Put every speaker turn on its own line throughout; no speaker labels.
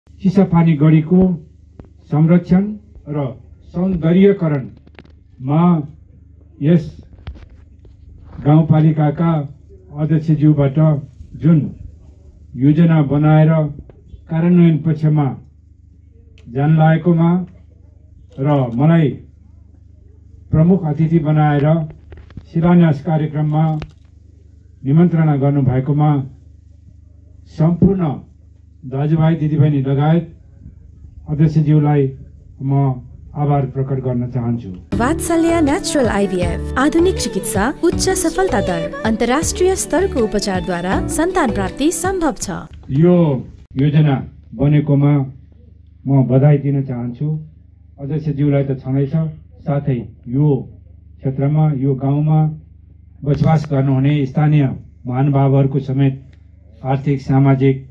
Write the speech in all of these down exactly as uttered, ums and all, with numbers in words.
चिसापानी गढीको संरक्षण र सौन्दर्यकरणमा यस गाउँपालिकाका अध्यक्षज्यूबाट जुन योजना बनाएर कार्यान्वयन पक्षमा जान लागेकोमा र मलाई प्रमुख अतिथि बनाएर शिलान्यास कार्यक्रममा निमन्त्रणा गर्नुभएकोमा सम्पूर्ण दाजुभाइ दिदीबहिनी लगायत अध्यक्षज्यूलाई म आभार प्रकट गर्न चाहन्छु।
वात्सल्य नेचुरल आईवीएफ आधुनिक चिकित्सा, उच्च सफलता दर, अन्तर्राष्ट्रिय स्तरको उपचारद्वारा सन्तान प्राप्ति सम्भव छ।
यो योजना बनेकोमा म बधाई दिन चाहन्छु। अध्यक्षज्यूलाई त छँदैछ, साथै यो क्षेत्रमा यो गाउँमा बसोबास गर्नुहुने स्थानीय महानुभावहरूको समेत आर्थिक सामाजिक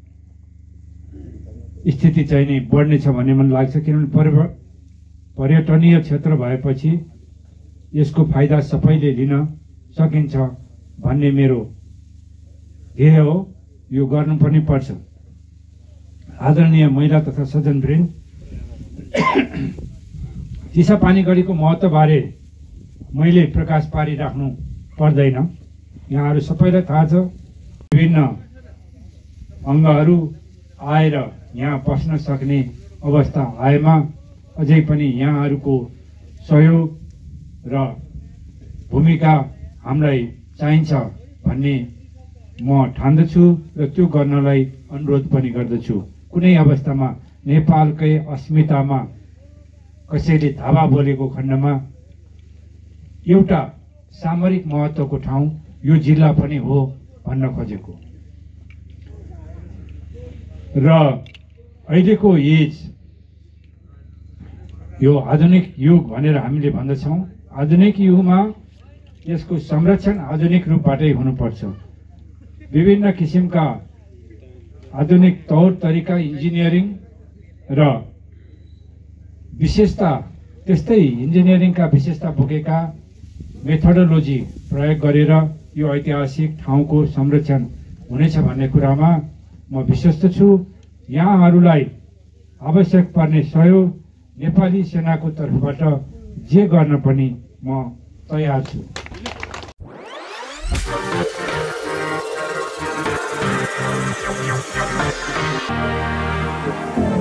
स्थिति चाहिँ नै बढ्नेछ भन्ने मन लाग्छ। किनभने पर्यटनीय क्षेत्र भएपछि यसको फाइदा सबैले लिन सकिन्छ भन्ने मेरो ध्येय हो। यो गर्नु पनि पर्छ। आदरणीय महिला तथा सज्जनवृन्द, चिसापानी गढीको महत्त्वबारे मैले प्रकाश पारिराख्नु पर्दैन। यहाँहरू सबैलाई थाहा छ। विभिन्न अङ्गहरू आएर यहाँ बस्न सक्ने अवस्था आएमा अझै पनि यहाँहरूको सहयोग र भूमिका हामीलाई चाहिन्छ भन्ने म ठान्दछु र त्यो गर्नलाई अनुरोध पनि गर्दछु। कुनै अवस्थामा नेपालकै अस्मितामा कसैले धावा बोलेको खण्डमा एउटा सामरिक महत्त्वको ठाउँ यो जिल्ला पनि हो भन्न खोजेको र अहिलेको एज यो आधुनिक युग भनेर हामीले भन्दछौँ। आधुनिक युगमा यसको संरक्षण आधुनिक रूपबाटै हुनुपर्छ। विभिन्न किसिमका आधुनिक तौर तरिका, इन्जिनियरिङ र विशेषता, त्यस्तै इन्जिनियरिङका विशेषता बोकेका मेथोडोलोजी प्रयोग गरेर यो ऐतिहासिक ठाउँको संरक्षण हुनेछ भन्ने कुरामा म विश्वस्त छु। यहाँहरूलाई आवश्यक पर्ने सहयोग नेपाली सेनाको तर्फबाट जे गर्न पनि म तयार छु।
Thank you.